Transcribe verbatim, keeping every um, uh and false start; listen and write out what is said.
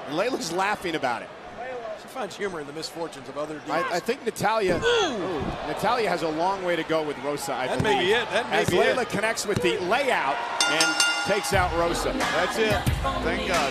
And Layla's laughing about it. She finds humor in the misfortunes of other I, I think Natalia, ooh, Natalia has a long way to go with Rosa, I that believe. may be it. That may As be Layla it. connects with the layout and takes out Rosa. That's it. Thank God.